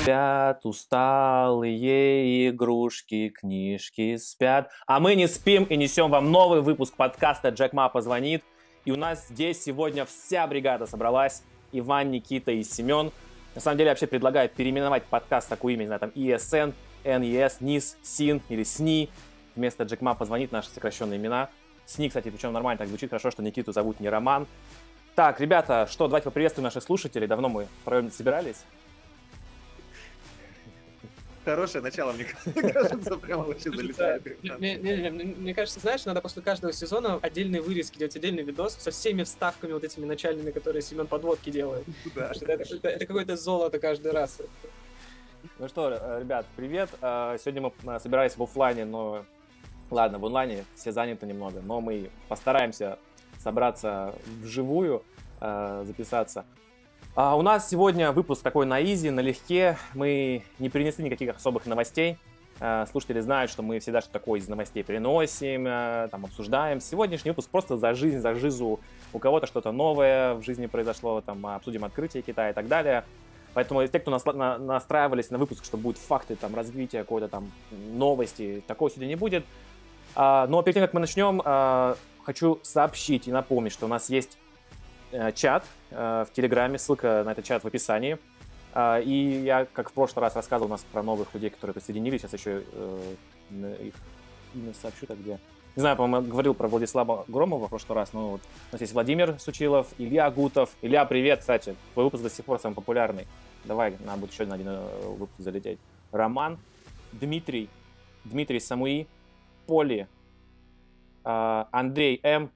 Спят усталые игрушки, книжки спят. А мы не спим и несем вам новый выпуск подкаста «Джек Ма позвонит». И у нас здесь сегодня вся бригада собралась. Иван, Никита и Семен. На самом деле, я вообще предлагаю переименовать подкаст такое имя, не знаю, там ESN, NES, NIS, SIN или SNI. Вместо «Джек Ма позвонит» наши сокращенные имена. SNI, кстати, причем нормально так звучит, хорошо, что Никиту зовут не Роман. Так, ребята, что, давайте поприветствуем наших слушателей. Давно мы втроем не собирались. Хорошее начало, мне кажется, прямо вообще залетает. Мне кажется, знаешь, надо после каждого сезона отдельные вырезки делать, отдельный видос со всеми вставками вот этими начальными, которые Семен подводки делает. Да. Это какое-то золото каждый раз. Ну что, ребят, привет. Сегодня мы собирались в офлайне, но ладно, в онлайне все заняты немного, но мы постараемся собраться вживую, записаться. У нас сегодня выпуск такой на изи, налегке. Мы не принесли никаких особых новостей. Слушатели знают, что мы всегда что такое из новостей приносим, там обсуждаем. Сегодняшний выпуск просто за жизнь, за жизу. У кого-то что-то новое в жизни произошло, там обсудим открытие Китая и так далее. Поэтому те, кто настраивались на выпуск, что будут факты, там, развития, какой-то там новости, такого сегодня не будет. Но перед тем, как мы начнем, хочу сообщить и напомнить, что у нас есть чат в Телеграме, ссылка на этот чат в описании. И я, как в прошлый раз, рассказывал у нас про новых людей, которые присоединились. Сейчас еще их имя сообщу, так где. Не знаю, по-моему, говорил про Владислава Громова в прошлый раз, но вот у нас есть Владимир Сучилов, Илья Гутов. Илья, привет, кстати. Твой выпуск до сих пор самый популярный. Давай, надо будет еще на один выпуск залететь. Роман, Дмитрий Самуи, Поли, Андрей М,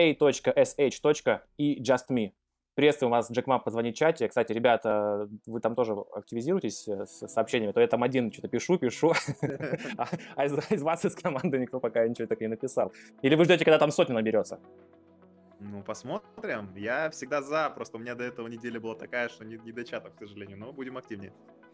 A.SH. и Just Me. Приветствуем вас, Джек Ма позвонит в чате. Кстати, ребята, вы там тоже активизируйтесь с сообщениями, то я там один что-то пишу, а из вас, из команды, никто пока ничего так не написал. Или вы ждете, когда там сотня наберется? Ну, посмотрим. Я всегда за, просто у меня до этого неделя была такая, что не до чатов, к сожалению, но будем активнее.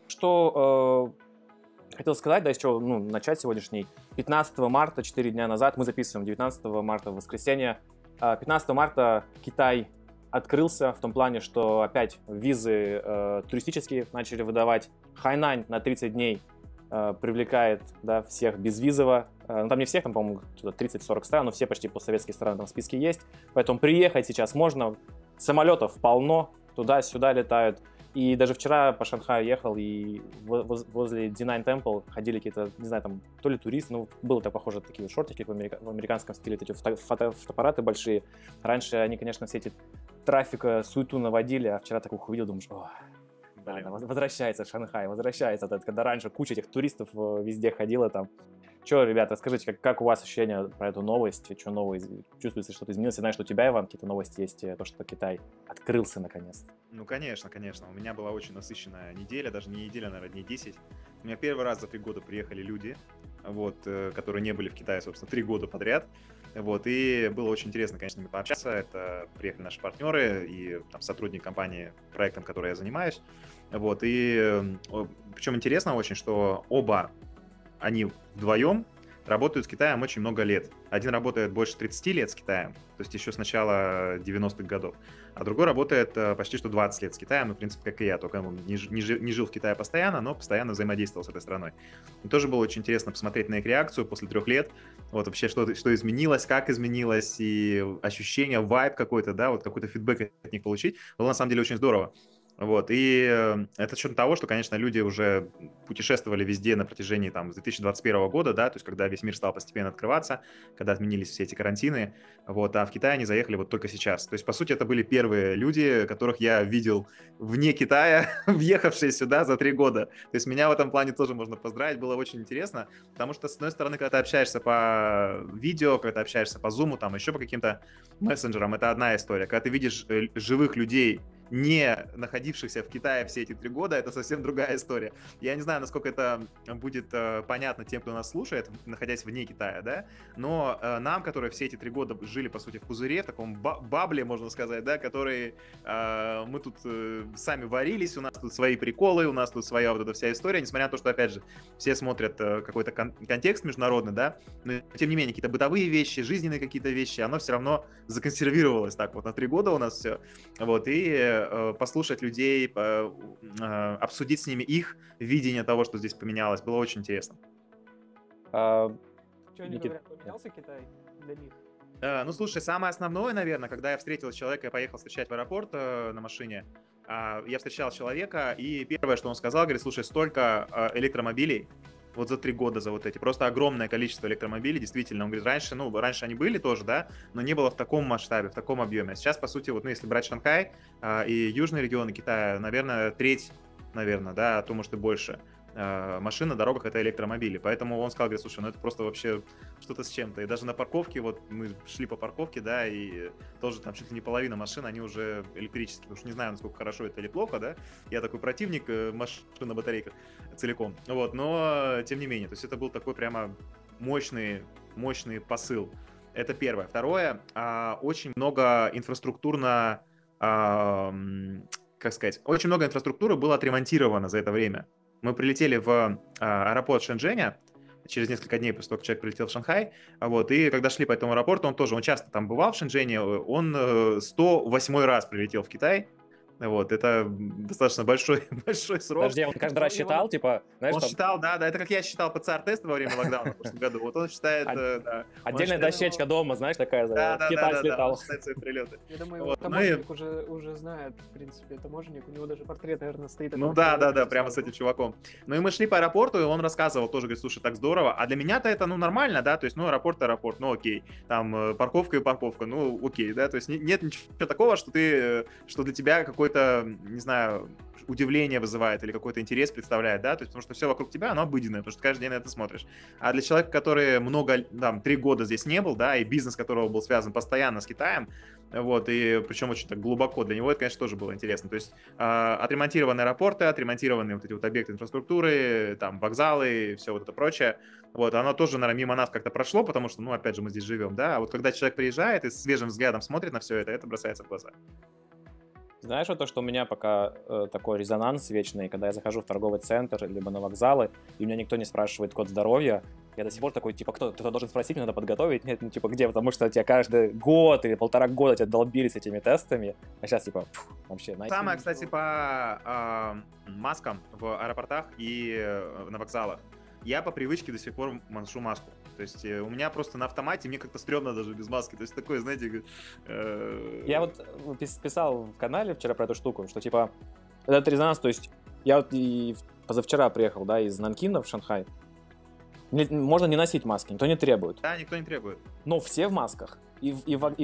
Что хотел сказать, да, еще начать сегодняшний. 15 марта, 4 дня назад, мы записываем 19 марта, в воскресенье. 15 марта Китай открылся в том плане, что опять визы туристические начали выдавать. Хайнань на 30 дней привлекает, да, всех безвизово. Ну, там не всех, там, по-моему, 30-40 стран, но все почти постсоветские страны там в списке есть. Поэтому приехать сейчас можно. Самолетов полно, туда-сюда летают. И даже вчера по Шанхаю ехал, и возле D9 Temple ходили какие-то, не знаю, там, то ли туристы, ну, было так похоже, такие вот шортики в американском стиле, эти фотоаппараты большие. Раньше они, конечно, все эти трафика, суету наводили, а вчера таких увидел, думаешь, да, возвращается Шанхай, возвращается, когда раньше куча этих туристов везде ходила там. Че, ребята, расскажите, как у вас ощущения про эту новость, что новое, чувствуется, что-то изменилось? Я знаю, что у тебя, Иван, какие-то новости есть, то, что Китай открылся наконец. Ну, конечно. У меня была очень насыщенная неделя, даже не неделя, наверное, дней 10. У меня первый раз за 3 года приехали люди, вот, которые не были в Китае, собственно, 3 года подряд. Вот, и было очень интересно, конечно, с ними пообщаться. Это приехали наши партнеры и там, сотрудник компании, проектом, которым я занимаюсь. Вот, и причем интересно очень, что оба они вдвоем работают с Китаем очень много лет. Один работает больше 30 лет с Китаем, то есть еще с начала 90-х годов, а другой работает почти что 20 лет с Китаем, ну, в принципе, как и я, только он не жил в Китае постоянно, но постоянно взаимодействовал с этой страной. И тоже было очень интересно посмотреть на их реакцию после 3 лет, вот вообще, что изменилось, как изменилось, и ощущение, вайб какой-то, да, вот какой-то фидбэк от них получить, было на самом деле очень здорово. Вот, и это с учетом того, что, конечно, люди уже путешествовали везде на протяжении там, с 2021 года, да, то есть когда весь мир стал постепенно открываться, когда отменились все эти карантины, вот, а в Китай они заехали вот только сейчас. То есть, по сути, это были первые люди, которых я видел вне Китая, въехавшие сюда за 3 года. То есть меня в этом плане тоже можно поздравить, было очень интересно, потому что, с одной стороны, когда ты общаешься по видео, когда ты общаешься по Zoom, там еще по каким-то мессенджерам, это одна история. Когда ты видишь живых людей, не находившихся в Китае все эти 3 года, это совсем другая история. Я не знаю, насколько это будет понятно тем, кто нас слушает, находясь вне Китая, да, но нам, которые все эти 3 года жили, по сути, в пузыре, в таком бабле, можно сказать, да, которые мы тут сами варились, у нас тут свои приколы, у нас тут своя вот эта вся история, несмотря на то, что, опять же, все смотрят какой-то контекст международный, да, но, тем не менее, какие-то бытовые вещи, жизненные какие-то вещи, оно все равно законсервировалось так вот на 3 года у нас все, вот, и послушать людей, обсудить с ними их видение того, что здесь поменялось. Было очень интересно. Что они говорят, поменялся Китай для них? Ну, слушай, самое основное, наверное, когда я встретил человека, я поехал встречать в аэропорт на машине, я встречал человека, и первое, что он сказал, говорит, слушай, столько электромобилей, вот за 3 года, за вот эти, просто огромное количество электромобилей, действительно, он говорит, раньше они были тоже, да, но не было в таком масштабе, в таком объеме. А сейчас, по сути, вот, ну, если брать Шанхай и южные регионы Китая, наверное, треть, наверное, да, а то, может, и больше, машин на дорогах — это электромобили. Поэтому он сказал, говорит, слушай, ну это просто вообще что-то с чем-то. И даже на парковке, вот мы шли по парковке, да, и тоже там чуть ли не половина машин, они уже электрические. Уж не знаю, насколько хорошо это или плохо, да. Я такой противник машин на батарейках целиком. Вот, но тем не менее, то есть это был такой прямо мощный посыл. Это первое. Второе, очень много инфраструктурно, как сказать, очень много инфраструктуры было отремонтировано за это время. Мы прилетели в аэропорт Шэньчжэня через несколько дней после того, как человек прилетел в Шанхай, вот, и когда шли по этому аэропорту, он часто там бывал в Шэньчжэне, он 108 раз прилетел в Китай. Вот, это достаточно большой срок. Подожди, он каждый раз считал, типа, знаешь, он считал, да, это как я считал ПЦР-тест во время локдауна в прошлом году. Вот он считает, да. Отдельная дощечка дома, знаешь, такая, в Китай слетал. Он считает свои прилеты. Я думаю, таможенник уже знает, в принципе, таможенник, у него даже портрет, наверное, стоит. Ну да, прямо с этим чуваком. Ну и мы шли по аэропорту, и он рассказывал тоже, говорит, слушай, так здорово. А для меня-то это, ну, нормально, да, то есть, ну, аэропорт, ну, окей. Там парковка и парковка, ну, окей, да, то есть нет ничего такого, что для тебя какой-то, не знаю, удивление вызывает или какой-то интерес представляет, да, то есть потому что все вокруг тебя, оно обыденное, потому что каждый день на это смотришь. А для человека, который 3 года здесь не был, да, и бизнес которого был связан постоянно с Китаем, вот, и причем очень так глубоко, для него это, конечно, тоже было интересно. То есть отремонтированные аэропорты, отремонтированные вот эти вот объекты инфраструктуры, там, вокзалы, все вот это прочее, вот, оно тоже, наверное, мимо нас как-то прошло, потому что, ну, опять же, мы здесь живем, да, а вот когда человек приезжает и с свежим взглядом смотрит на все это бросается в глаза. Знаешь, вот то, что у меня пока такой резонанс вечный, когда я захожу в торговый центр, либо на вокзалы, и у меня никто не спрашивает код здоровья, я до сих пор такой, типа, кто-то должен спросить, мне надо подготовить, нет, ну, типа, где, потому что тебя каждый год или 1,5 года тебя долбили с этими тестами, а сейчас, типа, вообще... Самое, кстати, по маскам в аэропортах и на вокзалах. Я по привычке до сих пор ношу маску. То есть у меня просто на автомате, мне как-то стрёмно даже без маски. То есть такое, знаете... Я вот писал в канале вчера про эту штуку, что типа этот резонанс, то есть я вот и позавчера приехал, да, из Нанкина в Шанхай. Можно не носить маски, никто не требует. Да, никто не требует. Но все в масках. И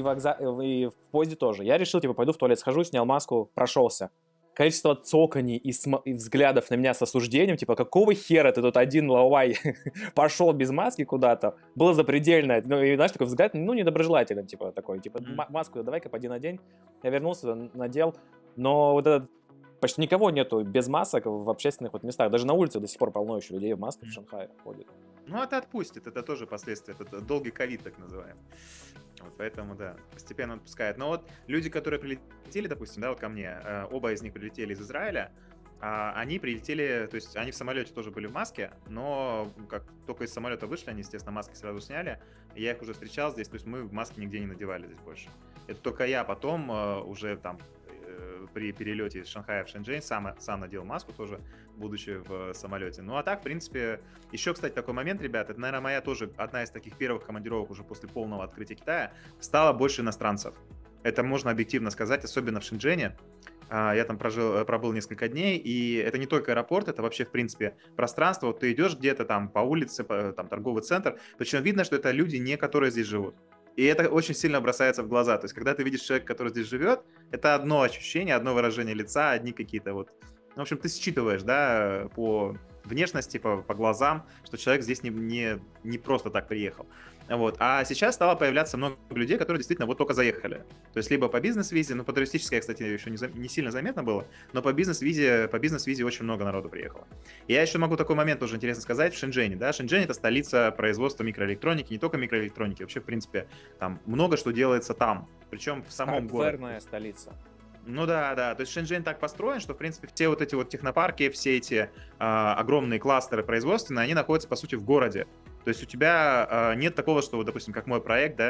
в поезде тоже. Я решил, типа, пойду в туалет схожу, снял маску, прошелся. Количество цоканий и взглядов на меня с осуждением, типа, какого хера ты тут один лавай пошел без маски куда-то, было запредельно. Ну, и, знаешь, такой взгляд, ну, недоброжелательный, типа, такой, типа, маску давай-ка поди надень. Я вернулся, надел, но вот этот почти никого нету без масок в общественных вот местах. Даже на улице до сих пор полно еще людей в масках в Шанхае ходит. Ну, это отпустит, это тоже последствия, это долгий ковид, так называемый. Вот, поэтому, да, постепенно отпускает. Но вот люди, которые прилетели, допустим, да, вот ко мне, оба из них прилетели из Израиля, они прилетели, то есть они в самолете тоже были в маске, но как только из самолета вышли, они, естественно, маски сразу сняли. Я их уже встречал здесь, то есть мы маски нигде не надевали здесь больше. Это только я потом уже там при перелете из Шанхая в Шэньчжэнь сам надел маску тоже, будучи в самолете. Ну а так, в принципе, еще, кстати, такой момент, ребят, это, наверное, моя тоже одна из таких первых командировок уже после полного открытия Китая, стало больше иностранцев. Это можно объективно сказать, особенно в Шэньчжэне. Я там пробыл несколько дней, и это не только аэропорт, это вообще, в принципе, пространство. Вот ты идешь где-то там по улице, там торговый центр, причем видно, что это люди, не которые здесь живут. И это очень сильно бросается в глаза. То есть, когда ты видишь человека, который здесь живет, это одно ощущение, одно выражение лица, одни какие-то вот... В общем, ты считываешь, да, по внешности, по глазам, что человек здесь не просто так приехал. Вот. А сейчас стало появляться много людей, которые действительно вот только заехали. То есть либо по бизнес-визе, ну по туристической, кстати, еще не сильно заметно было, но по бизнес-визе очень много народу приехало. Я еще могу такой момент тоже интересно сказать в Шэньчжэне. Да? Шэньчжэнь — это столица производства микроэлектроники, не только микроэлектроники, вообще, в принципе, там много что делается там, причем в самом городе. Хардверная столица. Ну да, то есть Шэньчжэнь так построен, что, в принципе, все вот эти вот технопарки, все эти огромные кластеры производственные, они находятся, по сути, в городе. То есть у тебя нет такого, что, допустим, как мой проект, да,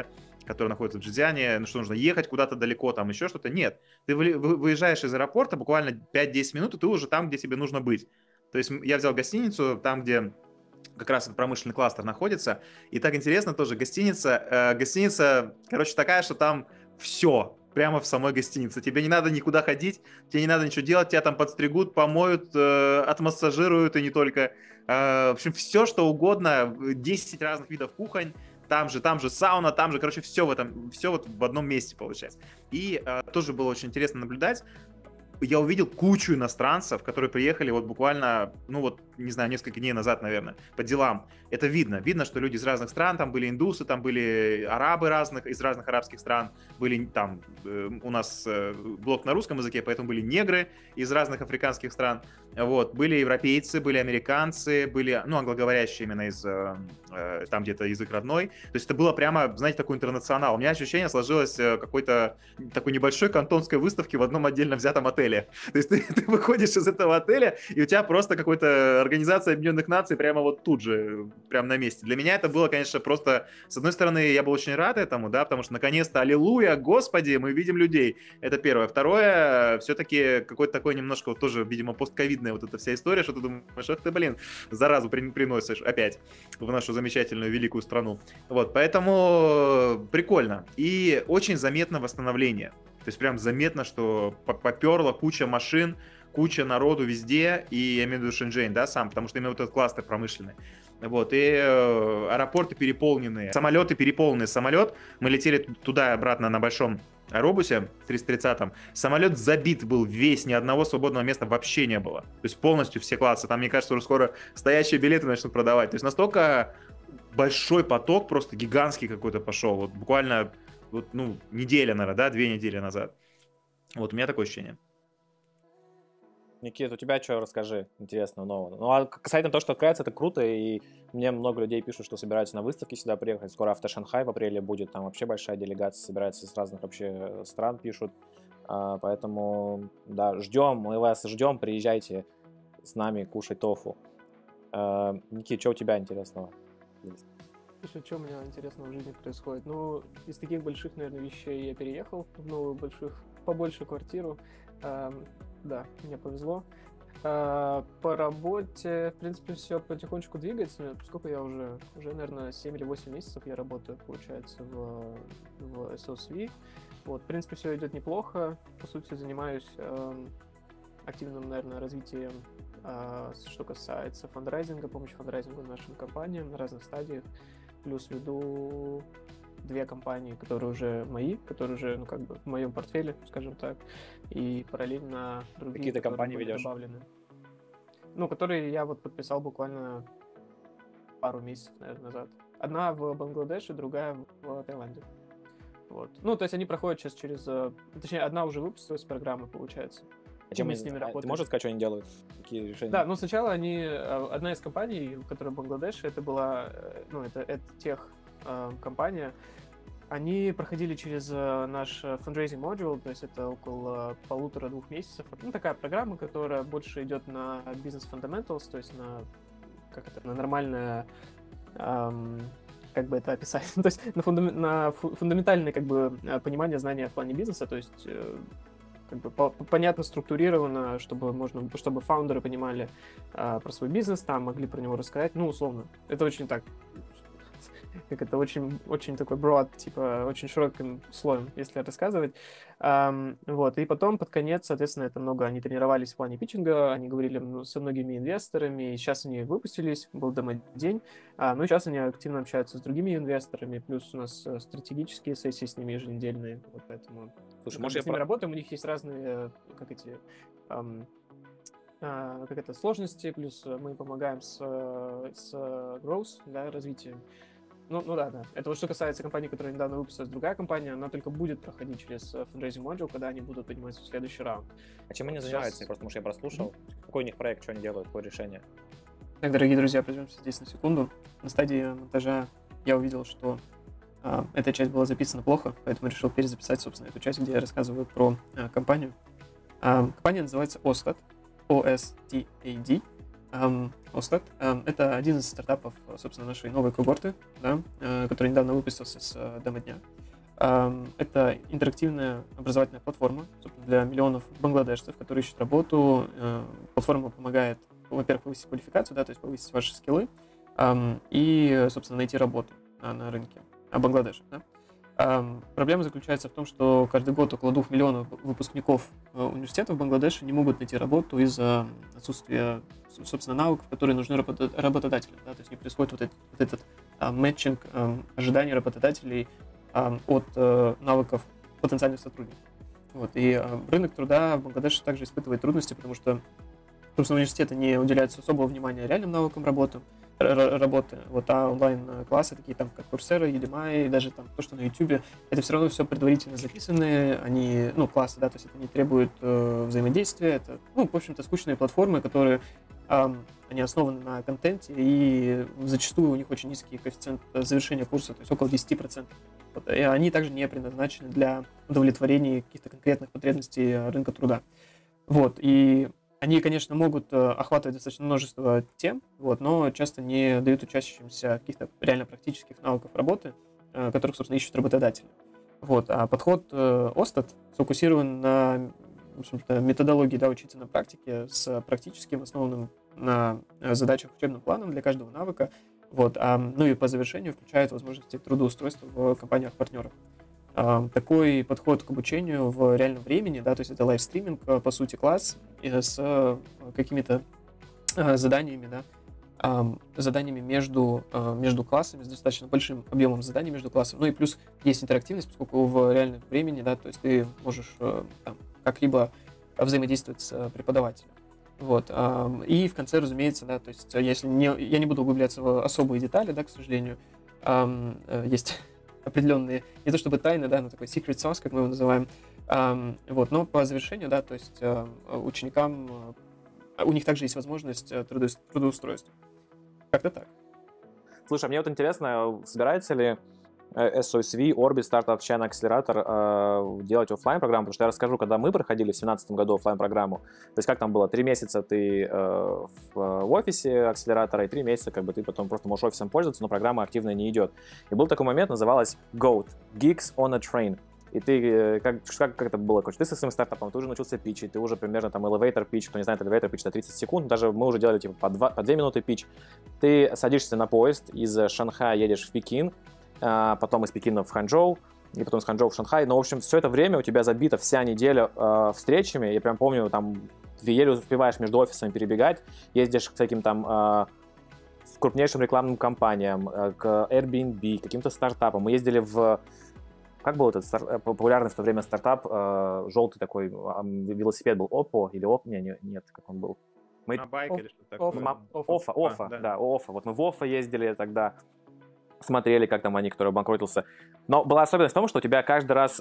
который находится в Джизяне, что нужно ехать куда-то далеко, там еще что-то. Нет, ты выезжаешь из аэропорта буквально 5-10 минут, и ты уже там, где тебе нужно быть. То есть я взял гостиницу там, где как раз промышленный кластер находится, и так интересно тоже, гостиница, короче, такая, что там все, прямо в самой гостинице. Тебе не надо никуда ходить, тебе не надо ничего делать, тебя там подстригут, помоют, отмассажируют, и не только. В общем, все, что угодно, 10 разных видов кухонь, там же сауна, там же, короче, все вот в одном месте получается. И тоже было очень интересно наблюдать. Я увидел кучу иностранцев, которые приехали вот буквально, ну вот, не знаю, несколько дней назад, наверное, по делам. Это видно. Видно, что люди из разных стран, там были индусы, там были арабы из разных арабских стран, были там, у нас блог на русском языке, поэтому были негры из разных африканских стран. Вот, были европейцы, были американцы, были, ну, англоговорящие именно из, там где-то язык родной. То есть это было прямо, знаете, такой интернационал. У меня ощущение сложилось какой-то такой небольшой кантонской выставки в одном отдельно взятом отеле. То есть ты выходишь из этого отеля, и у тебя просто какая-то организация Объединенных Наций прямо вот тут же, прямо на месте. Для меня это было, конечно, просто, с одной стороны, я был очень рад этому, да, потому что наконец-то, аллилуйя, Господи, мы видим людей. Это первое. Второе, все-таки какой-то такой немножко вот тоже, видимо, постковидная вот эта вся история, что ты думаешь, ах ты, блин, заразу приносишь опять в нашу замечательную великую страну. Вот, поэтому прикольно. И очень заметно восстановление. То есть прям заметно, что поперла куча машин, куча народу везде, и я имею в виду Шэньчжэнь, да, сам, потому что именно вот этот кластер промышленный. Вот, и аэропорты переполненные, самолеты переполненные. Самолет, мы летели туда и обратно на большом аэробусе 330-м, самолет забит был весь, ни одного свободного места вообще не было. То есть полностью все классы. Там, мне кажется, уже скоро стоящие билеты начнут продавать. То есть настолько большой поток, просто гигантский какой-то пошел. Вот буквально, вот, ну, неделя, наверное, да, 2 недели назад. Вот у меня такое ощущение. Никит, у тебя что, расскажи интересного нового? Ну, а касательно того, что открывается, это круто, и мне много людей пишут, что собираются на выставки сюда приехать. Скоро Автошанхай в апреле будет, там вообще большая делегация собирается с разных вообще стран, пишут. Поэтому, да, ждем, мы вас ждем, приезжайте с нами кушать тофу. Никит, что у тебя интересного есть? Слушай, что у меня интересного в жизни происходит? Ну, из таких больших, наверное, вещей я переехал в новую побольше квартиру. Да, мне повезло. По работе, в принципе, все потихонечку двигается. Сколько я уже, наверное, 7 или 8 месяцев я работаю, получается, в SOSV. Вот, в принципе, все идет неплохо. По сути, занимаюсь активным, наверное, развитием, что касается фандрайзинга, помощи фандрайзингу нашим компаниям на разных стадиях. Плюс веду 2 компании, которые уже мои, которые уже, ну, как бы в моем портфеле, скажем так, и параллельно другие, какие-то компании ведешь? Добавлены. Ну, которые я вот подписал буквально пару месяцев, наверное, назад. Одна в Бангладеше, другая в Таиланде. Вот. Ну, то есть они проходят сейчас через... Точнее, одна уже выпустилась с программы, получается. А чем мы с ними работаем? Ты можешь сказать, что они делают? Какие решения? Да, ну сначала одна из компаний, которая в Бангладеше, это была... Ну, это компания, они проходили через наш fundraising module, то есть это около 1,5-2 месяцев. Ну, такая программа, которая больше идет на business fundamentals, то есть на нормальное, как бы это описать, то есть на фундаментальное как бы понимание, знания в плане бизнеса, то есть как бы понятно структурировано, чтобы фаундеры понимали про свой бизнес, там могли про него рассказать, ну, условно. Это очень так, как это очень, очень такой broad, типа очень широким слоем, если рассказывать. Вот, и потом под конец, соответственно, это много они тренировались в плане питчинга, они говорили со многими инвесторами, и сейчас они выпустились, был демо-день, ну и сейчас они активно общаются с другими инвесторами, плюс у нас стратегические сессии с ними еженедельные, вот поэтому Слушай, мы с ними работаем, у них есть разные, сложности, плюс мы помогаем с growth, да, развитием. Ну да. Это вот что касается компании, которая недавно выпустилась, другая компания, она только будет проходить через fundraising module, когда они будут подниматься в следующий раунд. А чем они занимаются? Просто, может, я прослушал. Какой у них проект, что они делают, какое решение? Так, дорогие друзья, пройдемся здесь на секунду. На стадии монтажа я увидел, что эта часть была записана плохо, поэтому решил перезаписать, собственно, эту часть, где я рассказываю про компанию. Компания называется Ostad, OSTAD. Ostad — это один из стартапов, собственно, нашей новой когорты, да, который недавно выпустился с демо-дня. Это интерактивная образовательная платформа, собственно, для миллионов бангладешцев, которые ищут работу. Платформа помогает, во-первых, повысить квалификацию, да, то есть повысить ваши скиллы, и, собственно, найти работу на рынке Бангладеша. Да. Проблема заключается в том, что каждый год около 2 миллионов выпускников университетов в Бангладеше не могут найти работу из-за отсутствия, собственно, навыков, которые нужны работодателям. Да. То есть не происходит вот этот мэтчинг ожиданий работодателей от навыков потенциальных сотрудников. Вот. И рынок труда в Бангладеше также испытывает трудности, потому что, собственно, университеты не уделяют особого внимания реальным навыкам работы, вот, а онлайн-классы, такие там, как Coursera, Udemy, и даже там то, что на YouTube, это все равно все предварительно записанные, они, классы, да, то есть это не требует взаимодействия, это, в общем-то, скучные платформы, которые, они основаны на контенте, и зачастую у них очень низкий коэффициент завершения курса, то есть около 10%. Вот, и они также не предназначены для удовлетворения каких-то конкретных потребностей рынка труда. Вот, и они, конечно, могут охватывать достаточно множество тем, вот, но часто не дают учащимся каких-то реально практических навыков работы, которых, собственно, ищут работодатели. Вот. А подход ОСТАТ сфокусирован на, в общем-то, методологии, да, учиться на практике с практическим, основанным на задачах учебным планом для каждого навыка. Вот. И по завершению включает возможности трудоустройства в компаниях-партнерах. Такой подход к обучению в реальном времени, да, то есть это лайвстриминг, по сути, класс с какими-то заданиями, да, заданиями между классами, с достаточно большим объемом заданий между классами. И плюс есть интерактивность, поскольку в реальном времени, да, то есть ты можешь там как-либо взаимодействовать с преподавателем. Вот. И в конце, разумеется, да, то есть я не буду углубляться в особые детали, да, к сожалению, есть определенные, не то чтобы тайны, да, но такой secret sauce, как мы его называем. Вот, но по завершению, да, то есть ученикам, у них также есть возможность трудоустройства. Как-то так. Слушай, мне вот интересно, собирается ли SOSV, Orbit, Startup China Accelerator делать офлайн программу, потому что я расскажу, когда мы проходили в 2017 году офлайн программу, то есть как там было, 3 месяца ты в офисе акселератора, и 3 месяца как бы ты потом просто можешь офисом пользоваться, но программа активно не идет. И был такой момент, называлась GOAT, Geeks on a Train. И ты, как это было, короче, ты со своим стартапом, ты уже научился питчить, ты уже примерно там elevator pitch, кто не знает, elevator pitch это 30 секунд, даже мы уже делали типа по 2 минуты питч. Ты садишься на поезд, из Шанхая едешь в Пекин, потом из Пекина в Ханчжоу, и потом из Ханчжоу в Шанхай. Но, в общем, все это время у тебя забита вся неделя встречами. Я прям помню, там, ты еле успеваешь между офисами перебегать, ездишь к всяким там крупнейшим рекламным компаниям, к Airbnb, каким-то стартапам. Мы ездили в... Как был этот популярный в то время стартап, желтый такой велосипед был, Oppo или Oppo? Нет, как он был? На байк или что-то такое? Оффа, да, Оффа. Вот мы в Оффа ездили тогда, смотрели, как там они, который обанкротился. Но была особенность в том, что у тебя каждый раз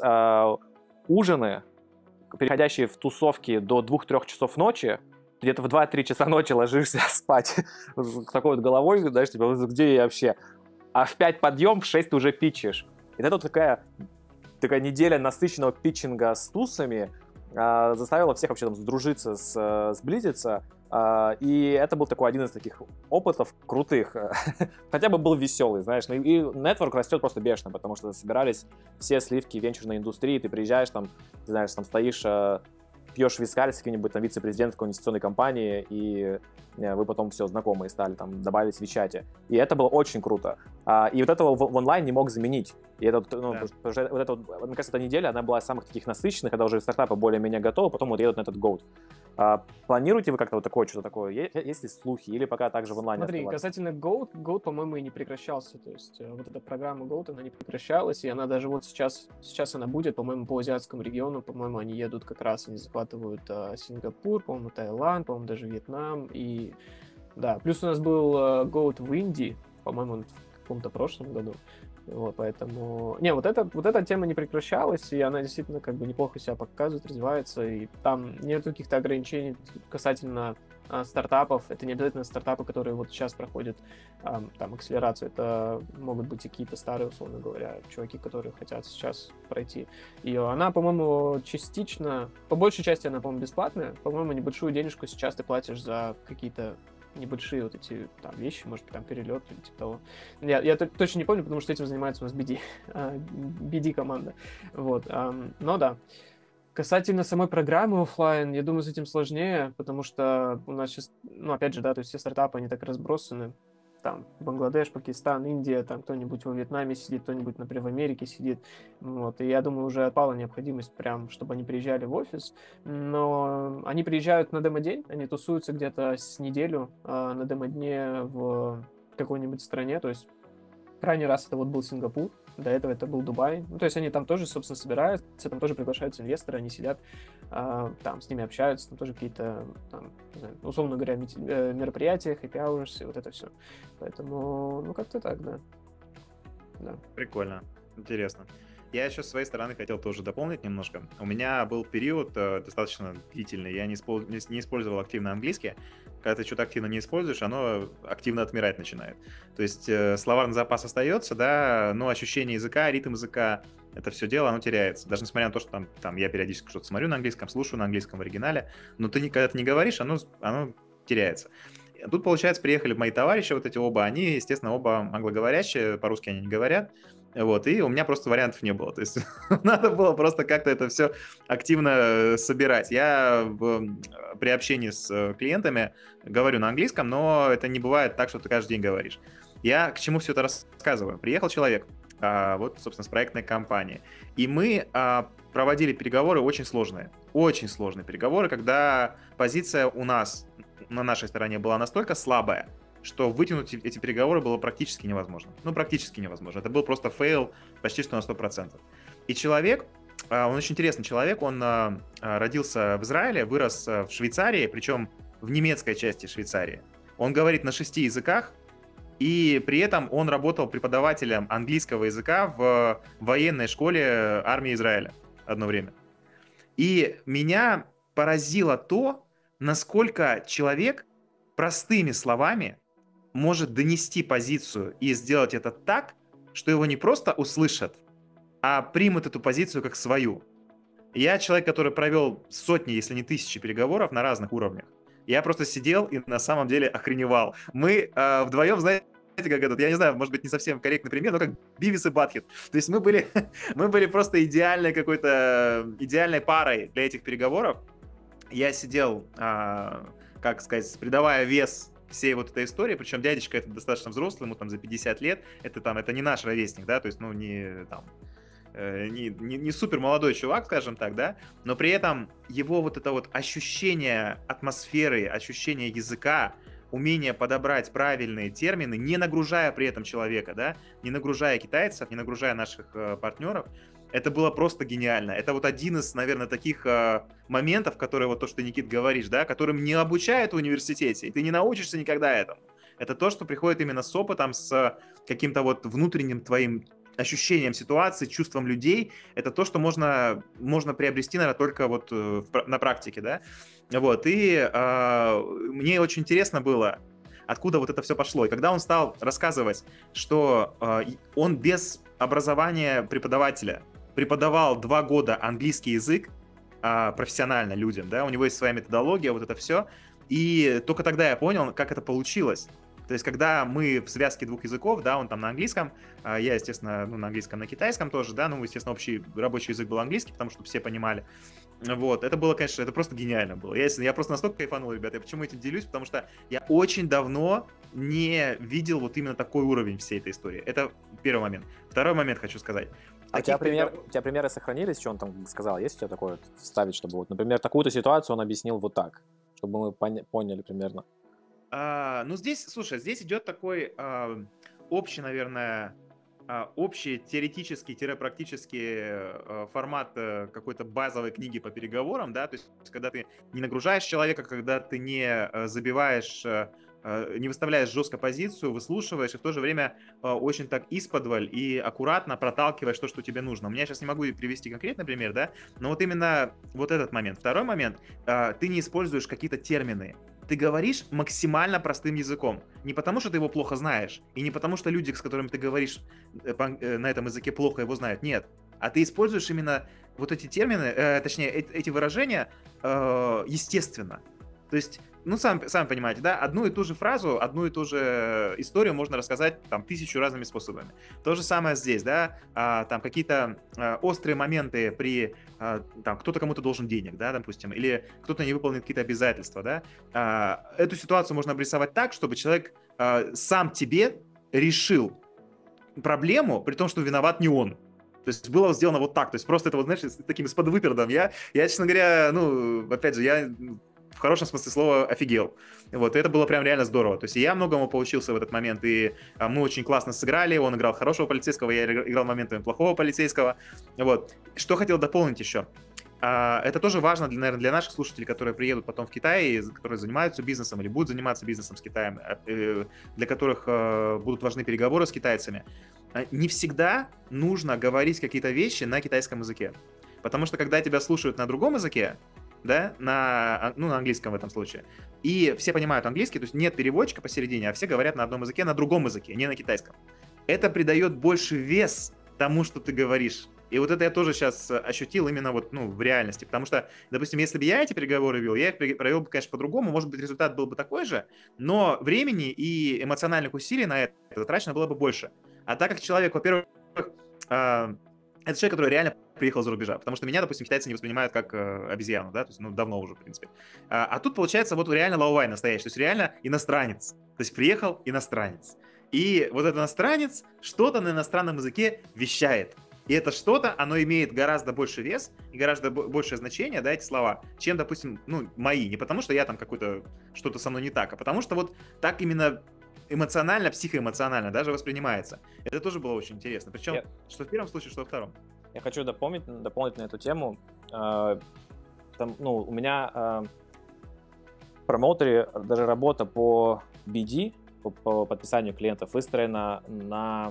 ужины, переходящие в тусовки до 2-3 часов ночи, где-то в 2-3 часа ночи ложишься спать с такой вот головой, знаешь, типа, где я вообще? А в 5 подъем, в 6 ты уже питчишь. И это вот такая неделя насыщенного питчинга с тусами заставила всех вообще там сдружиться, сблизиться. И это был такой один из таких опытов крутых. Хотя бы был веселый, знаешь. И нетворк растет просто бешено, потому что собирались все сливки венчурной индустрии. Ты приезжаешь, там, ты знаешь, там стоишь, пьешь вискарь с каким-нибудь там вице-президентом какой-нибудь инвестиционной компании, и вы потом все знакомые стали, там, добавились в WeChat. И это было очень круто. И вот этого в онлайн не мог заменить. И это, потому что вот эта, мне кажется, эта неделя, она была из самых таких насыщенных, когда уже стартапы более-менее готовы, потом вот едут на этот GOAT. Планируете вы как-то вот такое, что-то такое? Есть ли слухи? Или пока также в онлайне Смотри, оставаться? касательно GOAT, по-моему, и не прекращался. То есть вот эта программа GOAT, она не прекращалась, и она даже вот сейчас она будет, по-моему, по азиатскому региону, по-моему, они едут как раз, они захватывают Сингапур, по-моему, Таиланд, по-моему, даже Вьетнам, и да, плюс у нас был GOAT в Индии, по-моему, в каком-то прошлом году. Вот, поэтому... Не, вот эта тема не прекращалась, и она действительно как бы неплохо себя показывает, развивается, и там нет каких-то ограничений касательно стартапов. Это не обязательно стартапы, которые вот сейчас проходят там акселерацию. Это могут быть и какие-то старые, условно говоря, чуваки, которые хотят сейчас пройти ее. Она, по-моему, частично... По большей части она, по-моему, бесплатная. По-моему, небольшую денежку сейчас ты платишь за какие-то небольшие вот эти там вещи, может, там перелет или типа того. Я точно не помню, потому что этим занимается у нас BD команда. Вот, но да. Касательно самой программы оффлайн, я думаю, с этим сложнее, потому что у нас сейчас, ну, опять же, да, то есть все стартапы, они так разбросаны. Там Бангладеш, Пакистан, Индия, там кто-нибудь во Вьетнаме сидит, кто-нибудь, например, в Америке сидит. Вот. И я думаю, уже отпала необходимость прям, чтобы они приезжали в офис. Но они приезжают на демо-день, они тусуются где-то с неделю на демо-дне в какой-нибудь стране. То есть крайний раз это вот был Сингапур, до этого это был Дубай. Ну, то есть они там тоже, собственно, собираются, там тоже приглашаются инвесторы, они сидят, там с ними общаются, там тоже какие-то, там, не знаю, условно говоря, мероприятия, happy hours и вот это все. Поэтому, ну, как-то так, да. Прикольно, интересно. Я еще с своей стороны хотел тоже дополнить немножко. У меня был период достаточно длительный, я не использовал активно английский. Когда ты что-то активно не используешь, оно активно отмирать начинает. То есть словарный запас остается, да, но ощущение языка, ритм языка, это все дело, оно теряется. Даже несмотря на то, что там я периодически что-то смотрю на английском, слушаю на английском в оригинале, но когда ты не говоришь, оно теряется. Тут, получается, приехали мои товарищи, вот эти оба, они, естественно, оба англоговорящие, по-русски они не говорят. Вот, и у меня просто вариантов не было. То есть надо было просто как-то это все активно собирать. Я при общении с клиентами говорю на английском, но это не бывает так, что ты каждый день говоришь. Я к чему все это рассказываю? Приехал человек, вот, собственно, с проектной компании, и мы проводили переговоры очень сложные переговоры, когда позиция у нас на нашей стороне была настолько слабая, что вытянуть эти переговоры было практически невозможно. Ну, практически невозможно. Это был просто фейл почти что на 100%. И человек, он очень интересный человек, он родился в Израиле, вырос в Швейцарии, причем в немецкой части Швейцарии. Он говорит на 6 языках, и при этом он работал преподавателем английского языка в военной школе армии Израиля одно время. И меня поразило то, насколько человек простыми словами может донести позицию и сделать это так, что его не просто услышат, а примут эту позицию как свою. Я человек, который провел сотни, если не тысячи переговоров на разных уровнях. Я просто сидел и на самом деле охреневал. Мы вдвоем, знаете, как этот, я не знаю, может быть, не совсем корректный пример, но как Бивис и Батхед. То есть мы были просто идеальной парой для этих переговоров. Я сидел, как сказать, придавая вес всей вот этой истории, причем дядечка это достаточно взрослый, ему там за 50 лет, это не наш ровесник, да, то есть, ну, не супер молодой чувак, скажем так, да, но при этом его вот это вот ощущение атмосферы, ощущение языка, умение подобрать правильные термины, не нагружая при этом человека, да, не нагружая китайцев, не нагружая наших партнеров, это было просто гениально. Это вот один из, наверное, таких моментов, которые вот то, что ты, Никит, говоришь, да, которым не обучают в университете, и ты не научишься никогда этому. Это то, что приходит именно с опытом, с каким-то вот внутренним твоим ощущением ситуации, чувством людей. Это то, что можно приобрести, наверное, только вот на практике, да. Вот, и мне очень интересно было, откуда вот это все пошло. И когда он стал рассказывать, что он без образования преподавателя преподавал 2 года английский язык профессионально людям, да, у него есть своя методология, вот это все, и только тогда я понял, как это получилось. То есть, когда мы в связке 2 языков, да, он там на английском, я, естественно, на английском, на китайском тоже, да, ну, естественно, общий рабочий язык был английский, потому что все понимали. Вот, это было, конечно, это просто гениально было. Я просто настолько кайфанул, ребята, я почему этим делюсь, потому что я очень давно не видел вот именно такой уровень всей этой истории. Это первый момент. Второй момент хочу сказать. У тебя примеры сохранились, что он там сказал? Есть у тебя такое вставить, чтобы, вот, например, такую-то ситуацию он объяснил вот так, чтобы мы поняли примерно? Ну, здесь идет такой общий, наверное, общий теоретический-практический формат какой-то базовой книги по переговорам, да, то есть когда ты не нагружаешь человека, когда ты не забиваешь, не выставляешь жестко позицию, выслушиваешь и в то же время очень так исподволь и аккуратно проталкиваешь то, что тебе нужно. У меня сейчас не могу привести конкретный пример, да, но вот именно вот этот момент. Второй момент, ты не используешь какие-то термины. Ты говоришь максимально простым языком. Не потому, что ты его плохо знаешь, и не потому, что люди, с которыми ты говоришь на этом языке, плохо его знают. Нет. А ты используешь именно вот эти термины, точнее, эти выражения естественно. То есть ну, сами понимаете, да, одну и ту же фразу, одну и ту же историю можно рассказать там 1000 разными способами. То же самое здесь, да, там какие-то острые моменты при, там, кто-то кому-то должен денег, да, допустим, или кто-то не выполнит какие-то обязательства, да, эту ситуацию можно обрисовать так, чтобы человек сам тебе решил проблему, при том, что виноват не он. То есть было сделано вот так, то есть просто это, вот, знаешь, с таким из-под выпердом. Я, честно говоря, ну, опять же, я в хорошем смысле слова офигел. Вот, и это было прям реально здорово. То есть я многому поучился в этот момент, и мы очень классно сыграли, он играл хорошего полицейского, я играл моментами плохого полицейского. Вот. Что хотел дополнить еще? Это тоже важно, наверное, для наших слушателей, которые приедут потом в Китай, которые занимаются бизнесом или будут заниматься бизнесом с Китаем, для которых будут важны переговоры с китайцами. Не всегда нужно говорить какие-то вещи на китайском языке. Потому что когда тебя слушают на другом языке, да, на английском в этом случае, и все понимают английский, то есть нет переводчика посередине, а все говорят на одном языке, на другом языке, не на китайском. Это придает больше вес тому, что ты говоришь. И вот это я тоже сейчас ощутил именно вот, ну, в реальности. Потому что, допустим, если бы я эти переговоры вел, я их провел бы, конечно, по-другому. Может быть, результат был бы такой же, но времени и эмоциональных усилий на это затрачено было бы больше. А так как человек, во-первых, это человек, который реально приехал за рубежа. Потому что меня, допустим, китайцы не воспринимают как обезьяну, да, то есть, ну, давно уже, в принципе. А тут, получается, вот реально лаовай настоящий, то есть реально иностранец. То есть приехал иностранец. И вот этот иностранец что-то на иностранном языке вещает. И это что-то, оно имеет гораздо больше вес и гораздо большее значение, да, эти слова, чем, допустим, ну, мои. Не потому, что я там какой-то, что-то со мной не так, а потому что вот так именно эмоционально, психоэмоционально даже воспринимается. Это тоже было очень интересно. Причем, что в первом случае, что во втором. Я хочу дополнить на эту тему. Там, ну, у меня в промоутере даже работа по BD, по подписанию клиентов, выстроена на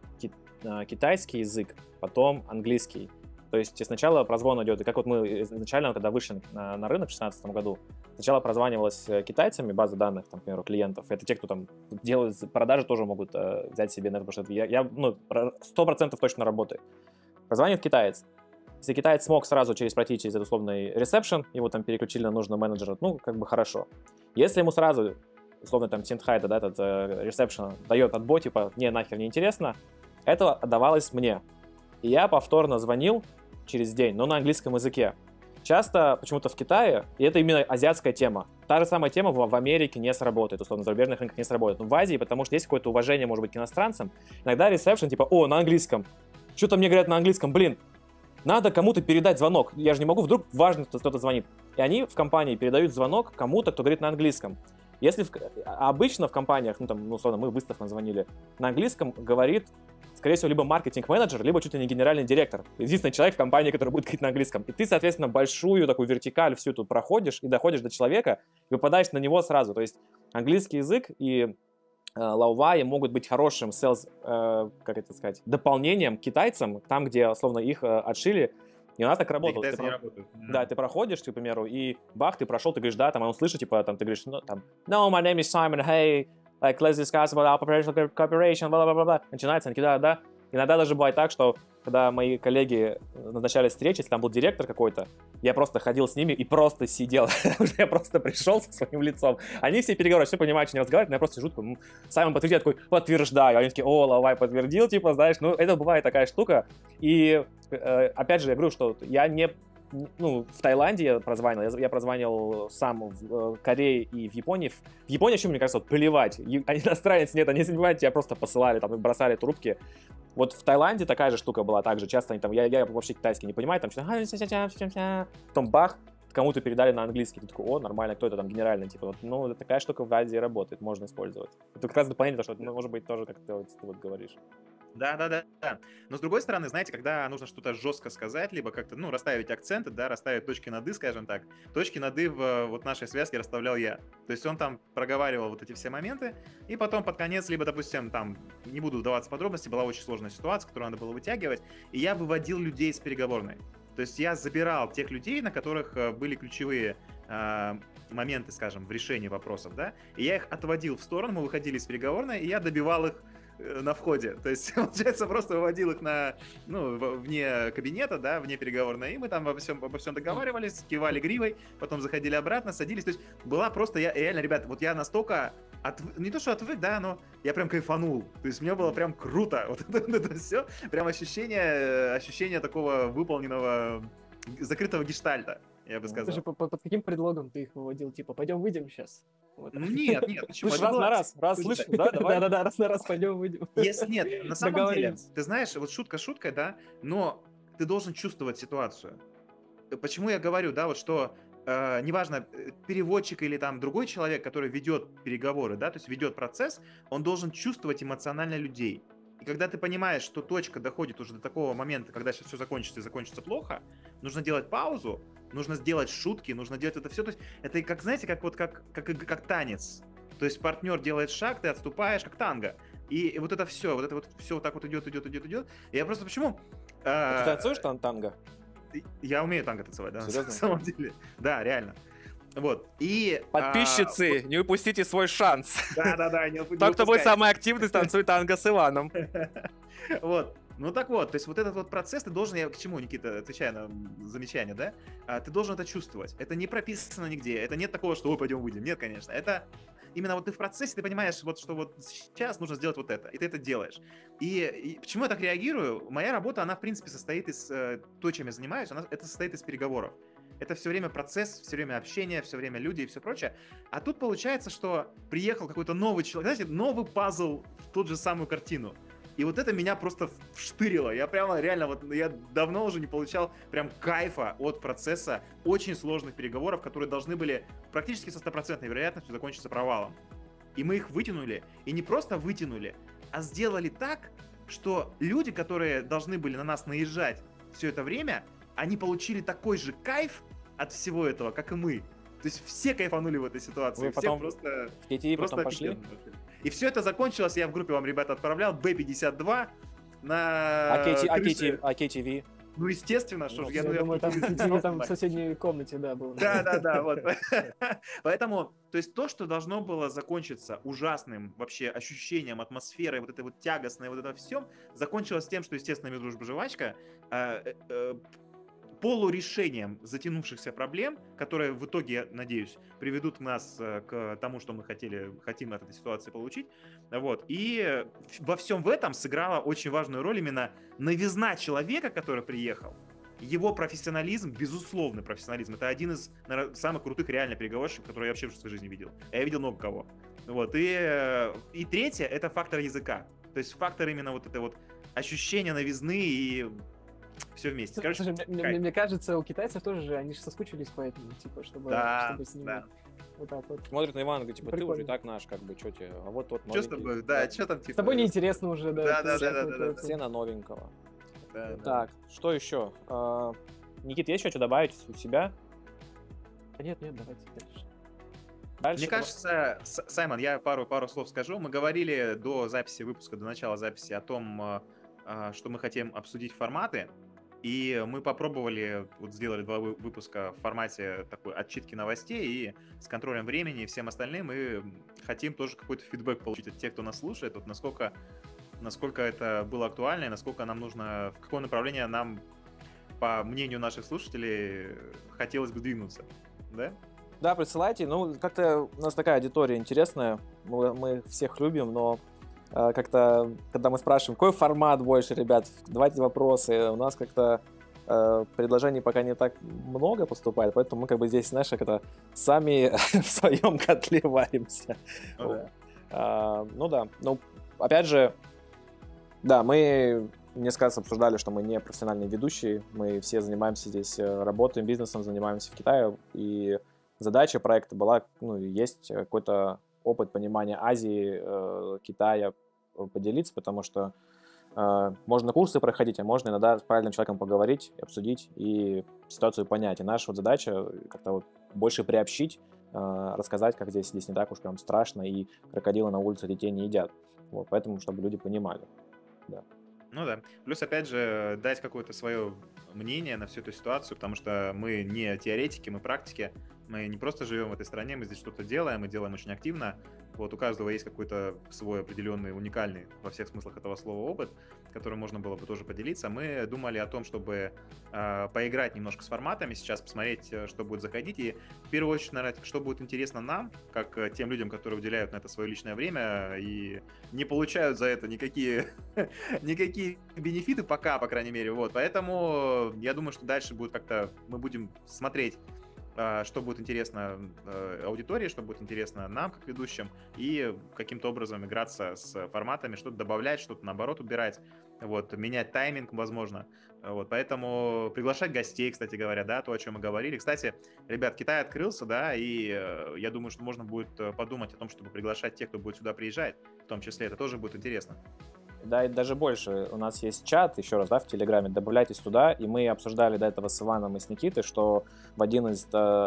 китайский язык, потом английский. То есть сначала прозвон идет, и как вот мы изначально, когда вышли на рынок в 2016 году, сначала прозванивалась китайцами база данных, там, к примеру, клиентов. Это те, кто там делают продажи, тоже могут взять себе на это, потому что я 100% точно работаю. Прозванивает китаец. Если китаец смог сразу пройти через этот условный ресепшн, его там переключили на нужного менеджера, ну, как бы хорошо. Если ему сразу, условно, там, Синтхайта, да, этот ресепшн дает отбой, типа, не, нахер не интересно, это отдавалось мне. И я повторно звонил через день, но на английском языке. Часто почему-то в Китае, и это именно азиатская тема, та же самая тема в Америке не сработает, условно, в зарубежных рынках не сработает. Но в Азии, потому что есть какое-то уважение, может быть, к иностранцам, иногда ресепшн, типа, о, на английском. Что-то мне говорят на английском, блин, надо кому-то передать звонок. Я же не могу, вдруг важно, кто-то звонит. И они в компании передают звонок кому-то, кто говорит на английском. Если обычно в компаниях, ну там, условно, мы выставкам звонили, на английском говорит, скорее всего, либо маркетинг-менеджер, либо чуть ли не генеральный директор. Единственный человек в компании, который будет говорить на английском. И ты, соответственно, большую такую вертикаль всю тут проходишь и доходишь до человека, и выпадаешь на него сразу. То есть английский язык и лаовай могут быть хорошим как это сказать, дополнением к китайцам, там, где, условно, их отшили. И у нас так работало. Да, ты проходишь, к примеру, и бах, ты прошел, ты говоришь, да, там, а он слышит, типа, там, ты говоришь, ну, там, no, my name is Simon, hey, like, let's discuss about our operational cooperation, бла-бла-бла-бла. Начинается, они кидают, да. Иногда даже бывает так, что, когда мои коллеги назначали встречи, если там был директор какой-то, я просто ходил с ними и просто сидел, потому что я просто пришел со своим лицом. Они все переговоры, все понимают, что не разговаривают, но я просто сижу, такой, Саймон подтвердит, такой, подтверждаю. Они такие, о, лаовай подтвердил, типа, знаешь, ну, это бывает такая штука. И, опять же, я говорю, что я не... Ну, в Таиланде я прозванивал сам в Корее и в Японии. В Японии еще, мне кажется, вот, плевать. Иностранец нет, они, если не понимаете, тебя просто посылали, там, и бросали трубки. Вот в Таиланде такая же штука была, также часто они там, я вообще китайский не понимаю, там что-то, потом бах, кому-то передали на английский, ты такой, о, нормально, кто это там, генеральный, типа, вот, ну, такая штука в Азии работает, можно использовать. Это как раз дополнительно, что это может быть тоже, как ты вот говоришь. Да. Но с другой стороны, знаете, когда нужно что-то жестко сказать, либо как-то, ну, расставить акценты, да, расставить точки над «и», скажем так, точки над «и» в вот нашей связке расставлял я. То есть он там проговаривал вот эти все моменты, и потом под конец, либо, допустим, там, не буду вдаваться в подробности, была очень сложная ситуация, которую надо было вытягивать, и я выводил людей из переговорной. То есть я забирал тех людей, на которых были ключевые моменты, скажем, в решении вопросов, да, и я их отводил в сторону, мы выходили из переговорной, и я добивал их на входе. То есть, получается, просто выводил их вне кабинета, да, вне переговорной, и мы там обо всем договаривались, кивали гривой, потом заходили обратно, садились. То есть была просто, я реально, ребят, вот я настолько не то что отвык, да, но я прям кайфанул. То есть мне было прям круто. Вот это все, прям ощущение такого выполненного, закрытого гештальта, я бы сказал. Даже под каким предлогом ты их выводил? Типа, пойдем выйдем сейчас? Вот. Ну нет, почему? Слышь, раз на раз, слышишь, да, давай. Да-да-да, раз на раз пойдем выйдем. Если нет, на самом деле, ты знаешь, вот шутка шуткой, да, но ты должен чувствовать ситуацию. Почему я говорю, да, вот что неважно, переводчик или там другой человек, который ведет переговоры, да, то есть ведет процесс, он должен чувствовать эмоционально людей. И когда ты понимаешь, что точка доходит уже до такого момента, когда сейчас все закончится и закончится плохо, нужно делать паузу, нужно сделать шутки, нужно делать это все. То есть это, как, знаете, как танец. То есть партнер делает шаг, ты отступаешь, как танго. И вот это все вот так вот идет. И я просто почему... Ты танцуешь там танго? Я умею танго танцевать, да, серьезно? на самом деле. Да, реально. Вот. И... Подписчицы, не упустите свой шанс. Да, не упустите. Тот, кто будет самый активный, танцует танго с Иваном. Вот. Ну так вот, то есть вот этот вот процесс ты должен, я к чему, Никита, отвечая на замечание, да, ты должен это чувствовать. Это не прописано нигде, это нет такого, что пойдем выйдем. Нет, конечно. Это именно вот ты в процессе, ты понимаешь, вот что вот сейчас нужно сделать вот это, и ты это делаешь. И почему я так реагирую? Моя работа, она в принципе состоит из, то, чем я занимаюсь, это состоит из переговоров. Это все время процесс, все время общение, все время люди и все прочее. А тут получается, что приехал какой-то новый человек, знаете, новый пазл в ту же самую картину. И вот это меня просто вштырило. Я прямо реально, я давно уже не получал прям кайфа от процесса очень сложных переговоров, которые должны были практически со 100% вероятностью закончиться провалом. И мы их вытянули. И не просто вытянули, а сделали так, что люди, которые должны были на нас наезжать все это время, они получили такой же кайф от всего этого, как и мы. То есть все кайфанули в этой ситуации. Вы все потом просто в KTV потом пошли? И все это закончилось, я в группе вам, ребята, отправлял, B52 на KTV? Ну, естественно, что ж, я думаю, там в соседней комнате, да, был. Да, вот. Поэтому, то есть то, что должно было закончиться ужасным вообще ощущением, атмосферой, вот этой вот тягостной, вот это все, закончилось тем, что, естественно, «Мир, дружба, жвачка» полурешением затянувшихся проблем, которые в итоге, я надеюсь, приведут нас к тому, что мы хотим от этой ситуации получить. Вот. И во всем в этом сыграла очень важную роль именно новизна человека, который приехал, его профессионализм, безусловный профессионализм. Это один из, наверное, самых крутых реально переговорщиков, которые я вообще в своей жизни видел. Я видел много кого. Вот. И третье — это фактор языка. То есть фактор именно вот это вот ощущение новизны и все вместе. Короче, слушай, мне кажется, у китайцев тоже же, они же соскучились по этому, типа, чтобы снимать. Вот так вот. Смотрит на Ивана, говорит, типа, ты уже и так наш, как бы, что тебе, а вот тот новенький. Что с тобой, да, что там, типа... С тобой неинтересно уже, да. Да. Все на новенького. Да. Так, что еще? Никита, есть еще что добавить у себя? Нет, давайте дальше. Мне кажется, Саймон, я пару слов скажу. Мы говорили до выпуска, до начала записи о том, что мы хотим обсудить форматы. И мы попробовали, сделали 2 выпуска в формате такой отчитки новостей, и с контролем времени и всем остальным мы хотим тоже какой-то фидбэк получить от тех, кто нас слушает, вот насколько это было актуально, и насколько нам нужно, в какое направление нам, по мнению наших слушателей, хотелось бы двинуться, да? Да, присылайте. Ну, как-то у нас такая аудитория интересная, мы всех любим, но как-то, когда мы спрашиваем, какой формат больше, ребят, давайте вопросы, у нас как-то предложений пока не так много поступает, поэтому мы как бы здесь, знаешь, как-то сами в своем котле варимся. Ну, опять же, да, мы несколько раз обсуждали, что мы не профессиональные ведущие, мы все занимаемся здесь работой, бизнесом, занимаемся в Китае, и задача проекта была, есть какой-то опыт понимания Азии, Китая поделиться, потому что можно курсы проходить, а можно иногда с правильным человеком поговорить, обсудить и ситуацию понять. И наша задача как-то больше приобщить, рассказать, как здесь не так уж прям страшно, и крокодилы на улице детей не едят. Вот, поэтому, чтобы люди понимали. Да. Ну да. Плюс, опять же, дать какое-то свое мнение на всю эту ситуацию, потому что мы не теоретики, мы практики. Мы не просто живем в этой стране, мы здесь что-то делаем, и делаем очень активно. Вот у каждого есть какой-то свой определенный, уникальный во всех смыслах этого слова опыт, которым можно было бы тоже поделиться. Мы думали о том, чтобы поиграть немножко с форматами сейчас, посмотреть, что будет заходить, и в первую очередь, наверное, что будет интересно нам, как тем людям, которые уделяют на это свое личное время и не получают за это никакие бенефиты пока, по крайней мере. Вот. Поэтому я думаю, что дальше будет как-то мы будем смотреть, что будет интересно аудитории, что будет интересно нам, как ведущим, и каким-то образом играться с форматами, что-то добавлять, что-то наоборот убирать, вот, менять тайминг, возможно. Вот, поэтому приглашать гостей, кстати говоря, да, то, о чем мы говорили. Кстати, ребят, Китай открылся, да, и я думаю, что можно будет подумать о том, чтобы приглашать тех, кто будет сюда приезжать, в том числе, это тоже будет интересно. Да, и даже больше. У нас есть чат, еще раз, да, в Телеграме. Добавляйтесь туда. И мы обсуждали до этого с Иваном и с Никитой, что в один из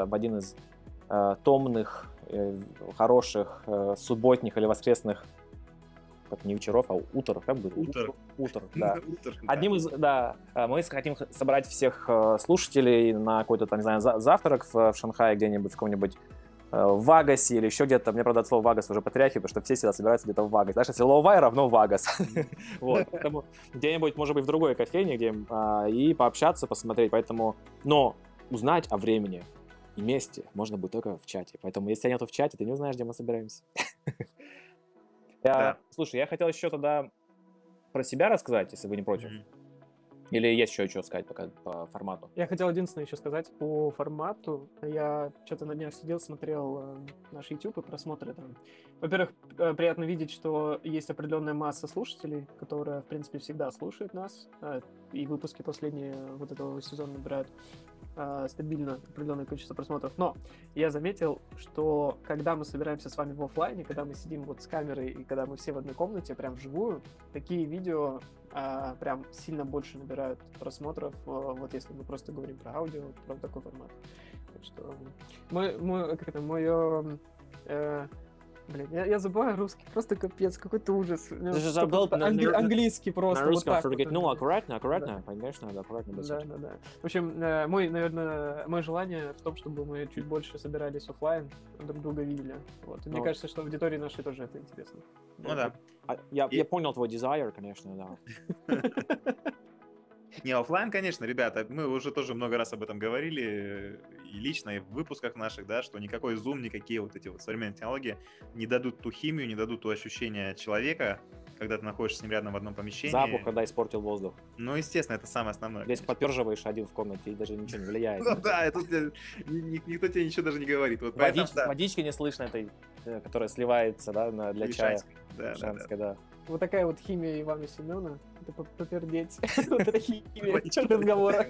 томных, хороших субботних или воскресных, как не вечеров, а утров, как будет? Утр, да. Одним из, да, мы хотим собрать всех слушателей на какой-то, там, не знаю, завтрак в Шанхае где-нибудь, в каком-нибудь в Вагасе или еще где-то. Мне, правда, от слова Вагас уже потряхивает, потому что все всегда собираются где-то в Вагас. Знаешь, если Лоу-Вай равно Вагас. Вот. Поэтому где-нибудь, может быть, в другой кофейне, где и пообщаться, посмотреть. Поэтому, но узнать о времени и месте можно будет только в чате. Поэтому, если тебя нету в чате, ты не узнаешь, где мы собираемся. Слушай, я хотел еще тогда про себя рассказать, если вы не против. Или есть еще что сказать пока по формату? Я хотел единственное еще сказать по формату. Я что-то на днях сидел, смотрел наш YouTube и просмотры там. Во-первых, приятно видеть, что есть определенная масса слушателей, которая, в принципе, всегда слушает нас. И выпуски последние вот этого сезона набирают стабильно определенное количество просмотров. Но я заметил, что когда мы собираемся с вами в офлайне, когда мы сидим вот с камерой и когда мы все в одной комнате, прям вживую, такие видео прям сильно больше набирают просмотров, вот если мы просто говорим про аудио, про такой формат. Так что я забываю русский, просто капец, какой-то ужас. Ты же забыл английский просто. На русском вот forget. вот. Ну, аккуратно, конечно, надо аккуратно писать. Да. В общем, мое желание в том, чтобы мы чуть больше собирались офлайн, друг друга видели. Вот. И мне кажется, что аудитории нашей тоже это интересно. Ну да. Я понял твой desire, конечно, да. Не, офлайн, конечно, ребята, мы уже тоже много раз об этом говорили, и лично, и в выпусках наших, да, что никакой Zoom, никакие вот эти вот современные технологии не дадут ту химию, не дадут то ощущение человека, когда ты находишься с ним рядом в одном помещении. Запах, когда испортил воздух. Ну, естественно, это самое основное. Здесь подперживаешь один в комнате, и даже ничего не влияет. Ну да, и тут никто тебе ничего даже не говорит. Водички не слышно этой, которая сливается, да, для чая. Да. Вот такая вот химия Ивана Семена. Это попердеть. Вот это химия разговора.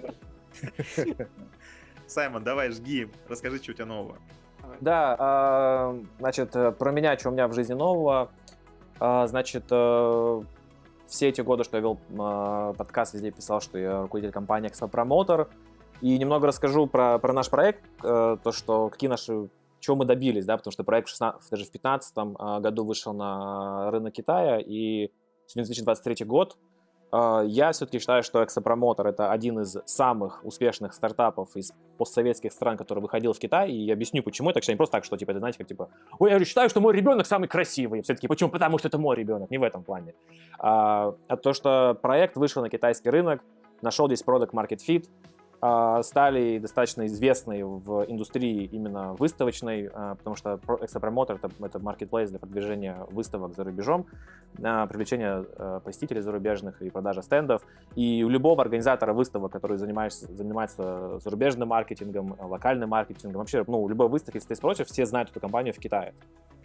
Саймон, давай, жги. Расскажи, что у тебя нового. Да, значит, про меня, что у меня в жизни нового. Значит, все эти годы, что я вел подкаст, везде писал, что я руководитель компании Экспопромотор. И немного расскажу про наш проект, то, что какие наши... Чего мы добились, да, потому что проект даже в 2015 году вышел на рынок Китая, и сегодня 2023 год. Я все-таки считаю, что Эксопромотор — это один из самых успешных стартапов из постсоветских стран, который выходил в Китай, и я объясню, почему. Это, кстати, не просто так, что, типа, это, знаете, как, типа, ой, я считаю, что мой ребенок самый красивый. Все-таки, почему? Потому что это мой ребенок, не в этом плане. А то, что проект вышел на китайский рынок, нашел здесь product market fit, стали достаточно известны в индустрии именно выставочной, потому что Эксопромотор — это marketplace для продвижения выставок за рубежом, привлечения посетителей зарубежных и продажа стендов. И у любого организатора выставок, который занимается зарубежным маркетингом, локальным маркетингом, вообще, ну, любой выставки, если ты спросишь, все знают эту компанию в Китае.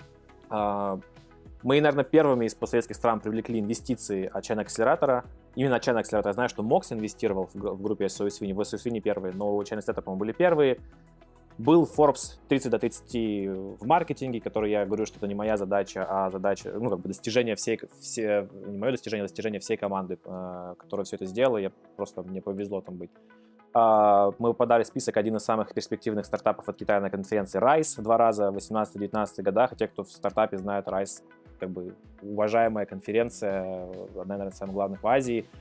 Мы, наверное, первыми из постсоветских стран привлекли инвестиции от China Accelerator. Именно от China Accelerator. Я знаю, что Mox инвестировал в группе SOS Sweeney. В SOS Sweeney первые, но у China Accelerator, по-моему, были первые. Был Forbes 30 до 30 в маркетинге, который, я говорю, что это не моя задача, а задача, ну, как бы достижение не мое достижение, а достижение всей команды, которая все это сделала. Мне повезло там быть. Мы попадали в список один из самых перспективных стартапов от Китая на конференции RISE 2 раза в 18-19 годах. И те, кто в стартапе знает, RISE как бы уважаемая конференция, одна, наверное, из самых главных в Азии.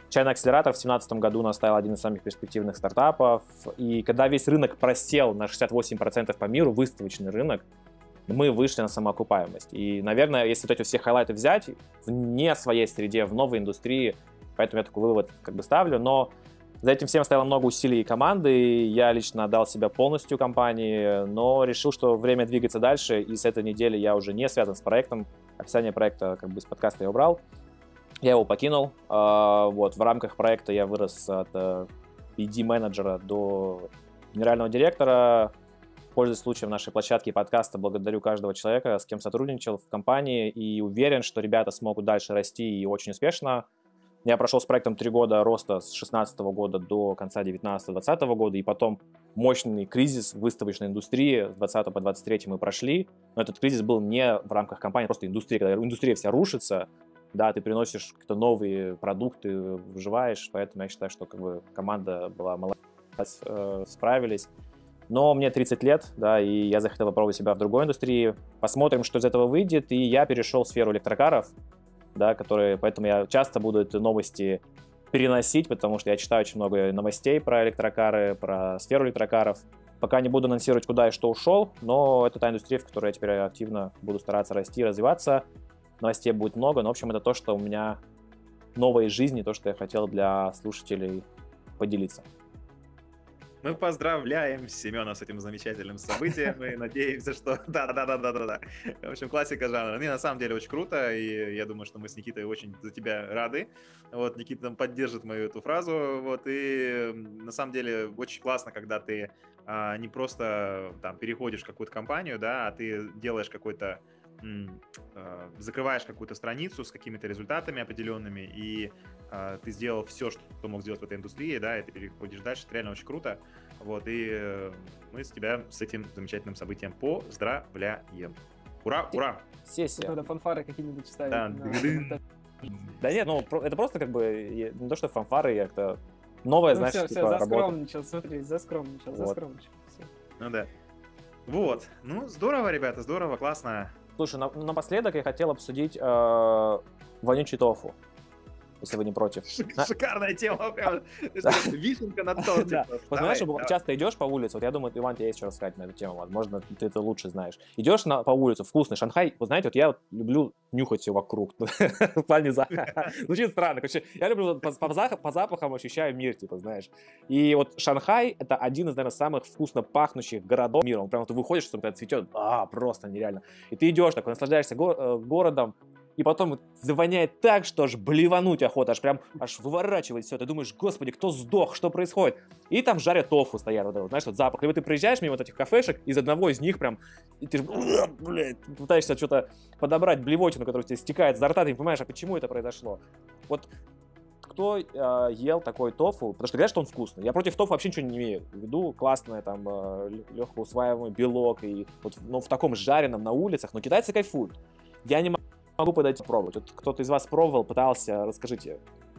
China Accelerator в 2017 году нас стал один из самых перспективных стартапов. И когда весь рынок просел на 68% по миру, выставочный рынок, мы вышли на самоокупаемость. И, наверное, если вот эти все хайлайты взять в не своей среде, в новой индустрии, поэтому я такой вывод как бы ставлю, но за этим всем стояло много усилий команды, и я лично отдал себя полностью компании, но решил, что время двигаться дальше, и с этой недели я уже не связан с проектом. Описание проекта как бы с подкаста я убрал. Я его покинул. Вот, в рамках проекта я вырос от BD-менеджера до генерального директора. Пользуясь случаем нашей площадки и подкаста, благодарю каждого человека, с кем сотрудничал в компании, и уверен, что ребята смогут дальше расти и очень успешно. Я прошел с проектом 3 года роста с 2016 года до конца 2019-2020 года, и потом мощный кризис в выставочной индустрии с 2020 по 2023 мы прошли. Но этот кризис был не в рамках компании, просто индустрии. Когда индустрия вся рушится, да, ты приносишь какие-то новые продукты, выживаешь, поэтому я считаю, что как бы команда была молодец, справились. Но мне 30 лет, да, и я захотел попробовать себя в другой индустрии. Посмотрим, что из этого выйдет, и я перешел в сферу электрокаров, да, которые, поэтому я часто буду эти новости переносить, потому что я читаю очень много новостей про электрокары, про сферу электрокаров. Пока не буду анонсировать, куда и что ушел, но это та индустрия, в которой я теперь активно буду стараться расти, развиваться. Новостей будет много, но, в общем, это то, что у меня новое из жизни, то, что я хотел для слушателей поделиться. Мы поздравляем Семена с этим замечательным событием и надеемся, что... Да. В общем, классика жанра. Ну, и на самом деле очень круто, и я думаю, что мы с Никитой очень за тебя рады. Вот, Никита там поддержит мою эту фразу. Вот, и на самом деле очень классно, когда ты не просто там переходишь в какую-то компанию, да, а ты делаешь какой-то закрываешь какую-то страницу с какими-то результатами определенными, и ты сделал все, что мог сделать в этой индустрии, да, и ты переходишь дальше, это реально очень круто. Вот, и мы с тебя с этим замечательным событием поздравляем. Ура, ура! Сессия. Надо фанфары какие-нибудь ставить. Да. Да нет, ну это просто как бы не то, что фанфары, я как-то новое, знаешь, все, типа работа. заскромничал, смотри, заскромничал. Всё. Ну да. Вот. Ну, здорово, ребята, здорово, классно. Слушай, напоследок я хотел обсудить вонючий тофу, если вы не против. Шикарная тема, прям вишенка на торте. Вот знаешь, часто идешь по улице, вот я думаю, Иван, тебе есть что рассказать на эту тему, возможно, ты это лучше знаешь. Идешь по улице, вкусный Шанхай, вот знаете, вот я люблю нюхать все вокруг, в плане запаха. Звучит странно, короче, я люблю по запахам ощущаю мир, типа, знаешь. И вот Шанхай — это один из, наверное, самых вкусно пахнущих городов мира. Он прям, ты выходишь, что когда цветет, просто нереально. И ты идешь такой, наслаждаешься городом, и потом завоняет так, что аж блевануть охота, аж выворачивает все. Ты думаешь, господи, кто сдох, что происходит? И там жарят тофу стоят, вот, знаешь, вот запах. Либо ты проезжаешь мимо вот этих кафешек, из одного из них прям, и ты блядь, пытаешься что-то подобрать, блевотину, которая тебе стекает изо рта, ты не понимаешь, а почему это произошло? Вот кто ел такой тофу, потому что говорят, что он вкусный. Я против тофу вообще ничего не имею в виду. Классное, там, легко усваиваемый белок, и вот, но в таком жареном на улицах, но китайцы кайфуют. Я не могу подойти пробовать. Вот кто-то из вас пробовал, пытался, расскажите.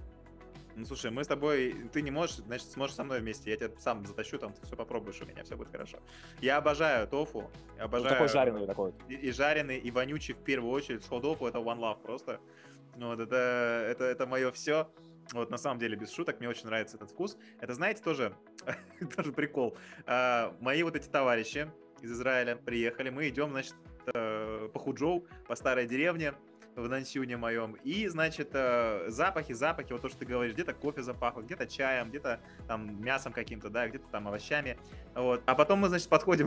Ну, слушай, мы с тобой, ты не можешь, значит, сможешь со мной вместе, я тебя сам затащу, там, ты все попробуешь у меня, все будет хорошо. Я обожаю тофу, я обожаю... Такой жареный такой. И жареный, и вонючий в первую очередь. Шоу-тофу — это one love просто. Вот, это мое все. Вот, на самом деле, без шуток, мне очень нравится этот вкус. Это, знаете, тоже прикол. Мои вот эти товарищи из Израиля приехали, мы идем, значит, по Худжоу, по старой деревне, в Нансюне моем, и, значит, запахи, вот то, что ты говоришь, где-то кофе запахло, где-то чаем, где-то там мясом каким-то, да, где-то там овощами, вот, а потом мы, значит, подходим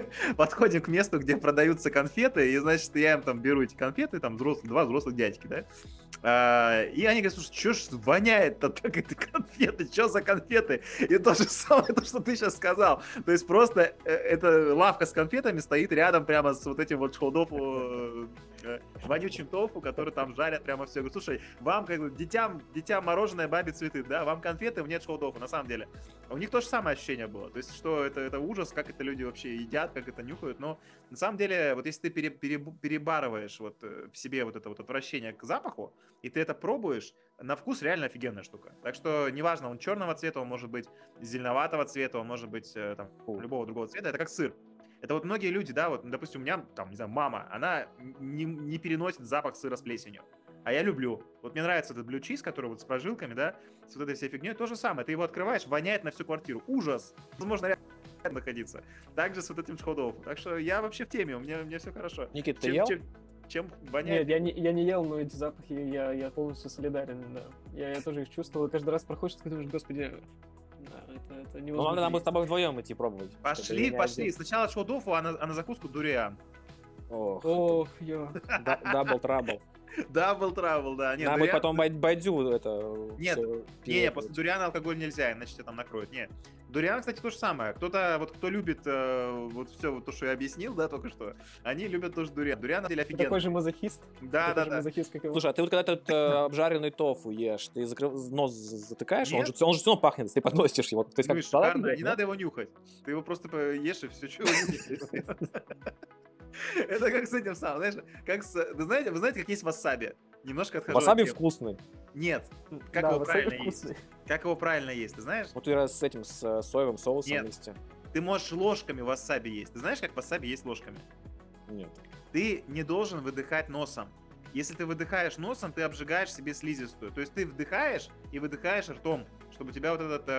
к месту, где продаются конфеты, и, значит, я им там беру эти конфеты, там два взрослых дядьки, да, и они говорят, слушай, что ж воняет-то так эти конфеты, что за конфеты? И то же самое, то, что ты сейчас сказал, то есть просто эта лавка с конфетами стоит рядом прямо с вот этим вот шоу-тофу, вонючим тофу, который там жарят прямо все. Я говорю, слушай, вам как бы детям мороженое, бабе цветы, да, вам конфеты, мне шоу-тофу, на самом деле. У них то же самое ощущение было, то есть, что это ужас, как это люди вообще едят, как это нюхают, но на самом деле, вот если ты перебарываешь вот в себе вот это вот отвращение к запаху, и ты это пробуешь, на вкус реально офигенная штука. Так что неважно, он черного цвета, он может быть зеленоватого цвета, он может быть там любого другого цвета, это как сыр. Это вот многие люди, да, вот, допустим, у меня, там, не знаю, мама, она не переносит запах сыра с плесенью. а я люблю. Вот мне нравится этот blue cheese, который вот с прожилками, да, с вот этой всей фигней. То же самое. Ты его открываешь, воняет на всю квартиру. Ужас! Возможно, рядом находиться. Также с вот этим шходоуфу. Так что я вообще в теме, мне все хорошо. Никит, ты ел? Чем воняет? Нет, я не ел, но эти запахи, я полностью солидарен, да. Я тоже их чувствовал, и каждый раз проходишь, ты думаешь, господи, да, это Ну, невозможно. ладно, нам бы с тобой вдвоем идти пробовать. Пошли. Сначала шходоуфу, а на закуску дуриан. Ох, Ох, ё. дабл трабл. Дабл травел, да. Нет, Нам будет дуриан- потом байдю это... Нет, всё Не, пиво после пить. дуриана алкоголь нельзя, иначе тебя там накроют. Не. Дуриан, кстати, то же самое. Кто любит вот все вот то, что я объяснил, да, только что, они любят тоже дуриан. Дуриан, на деле, Ты такой офигенно. же мазохист. Да. Мазохист, как его. Слушай, а ты вот когда этот обжаренный тофу ешь, ты нос затыкаешь, он Нет. же все равно пахнет, ты подносишь его. То есть Ну как и салат шикарно, идёт, не да? надо его нюхать. Ты его просто ешь и все, что его нюхать. Это как с этим самым, знаешь, вы знаете, как есть васаби? Немножко отхожу от Васаби темы. вкусный. Нет, как Да, его васаби правильно есть? вкусный. Как его правильно есть, ты знаешь? Вот ты раз с этим, с соевым соусом Нет. вместе. Ты можешь ложками васаби есть. Ты знаешь, как васаби есть ложками? Нет. Ты не должен выдыхать носом. Если ты выдыхаешь носом, ты обжигаешь себе слизистую. То есть ты вдыхаешь и выдыхаешь ртом, чтобы у тебя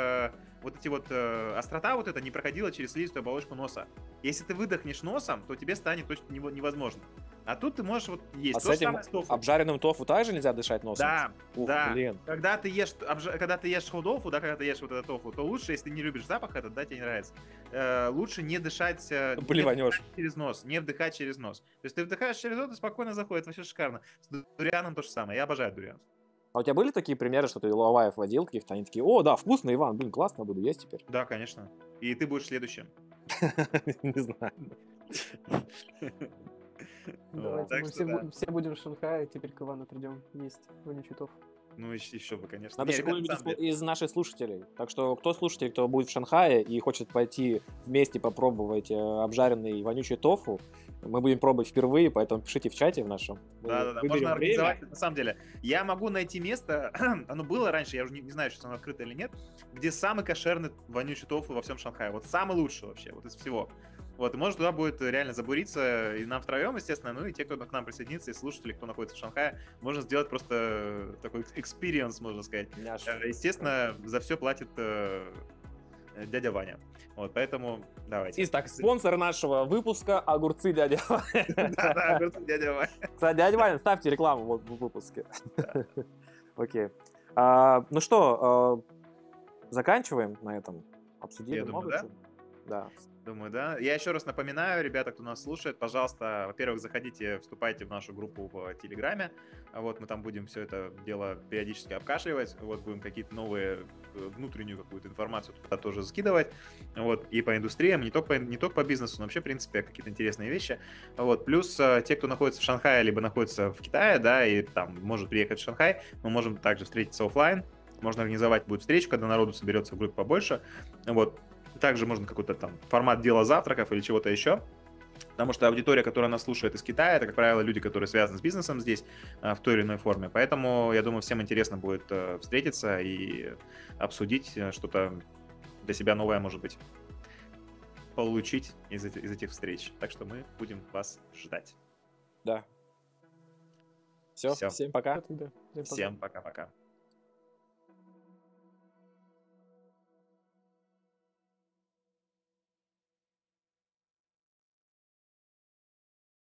острота вот эта не проходила через слизистую оболочку носа. Если ты выдохнешь носом, то тебе станет точно невозможно. А тут ты можешь вот есть. А То с же самое этим тофу. обжаренным тофу также нельзя дышать носом? Да, Ух, да. блин. Когда ты ешь шходофу, да, когда ты ешь вот это тофу, то лучше, если ты не любишь запах этот, да, тебе не нравится, лучше не дышать, Блеванешь. вдыхать через нос, не вдыхать через нос. То есть ты вдыхаешь через нос, и спокойно заходит, вообще шикарно. С дурианом то же самое, я обожаю дуриан. А у тебя были такие примеры, что ты лаваев водил каких-то, они такие, о, да, вкусно, Иван, блин, классно, буду есть теперь. Да, конечно. И ты будешь следующим. Не знаю. Давайте Так мы что да. все будем в Шанхае, теперь к Ивану придем есть вонючий тофу. Ну, еще бы, конечно. Надо Не, же ребят, кого-нибудь на самом деле, из наших слушателей. Так что кто слушатель, кто будет в Шанхае и хочет пойти вместе попробовать обжаренный вонючий тофу, мы будем пробовать впервые, поэтому пишите в чате в нашем. Мы Да, выберем можно время. организовать. На самом деле, я могу найти место, оно было раньше, я уже не знаю, сейчас оно открыто или нет, где самый кошерный вонючий тофу во всем Шанхае. Вот самый лучший вообще, вот из всего. Вот, и может туда будет реально забуриться, и нам втроем, естественно, ну и те, кто к нам присоединится, и слушатели, кто находится в Шанхае, можно сделать просто такой experience, можно сказать. Няш. Естественно, за все платит дядя Ваня. Вот, поэтому давайте. Итак, спонсор нашего выпуска — огурцы дядя Ваня. Да, огурцы дядя Ваня. Кстати, дядя Ваня, ставьте рекламу вот в выпуске. Окей. Ну что, заканчиваем на этом? Обсудили Я думаю, много да. чего? Да. Думаю, да. Я еще раз напоминаю, ребята, кто нас слушает, пожалуйста, во-первых, заходите, вступайте в нашу группу в Телеграме. Вот мы там будем все это дело периодически обкашливать. Вот будем какие-то новые внутреннюю какую-то информацию туда тоже скидывать. Вот и по индустриям, не только по бизнесу, но вообще, в принципе, какие-то интересные вещи. Вот плюс те, кто находится в Шанхае либо находится в Китае, да, и там может приехать в Шанхай, мы можем также встретиться офлайн. Можно организовать будет встречу, когда народу соберется в группе побольше. Вот. Также можно какой-то там формат дела завтраков или чего-то еще. Потому что аудитория, которая нас слушает из Китая, это, как правило, люди, которые связаны с бизнесом здесь в той или иной форме. Поэтому, я думаю, всем интересно будет встретиться и обсудить что-то для себя новое, может быть, получить из этих встреч. Так что мы будем вас ждать. Да. Все, Всё. всем пока. Тогда. Всем пока. Всем пока-пока.